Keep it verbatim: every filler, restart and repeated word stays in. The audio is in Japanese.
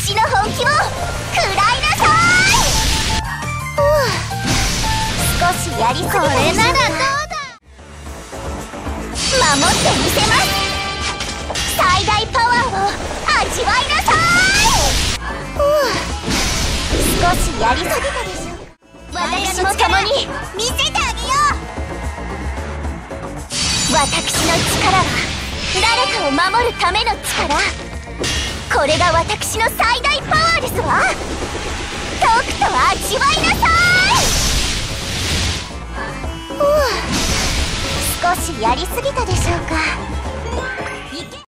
私の本気を食らいなさい。ふう、少しやりすぎたでしょうか。これならどうだ。守ってみせます。最大パワーを味わいなさい。ふう、少しやりすぎたでしょうか。私も共に見せてあげよう。私の力は誰かを守るための力。これが私の最大パワーですわ。とくと味わいなさい。ふう、少しやりすぎたでしょうか。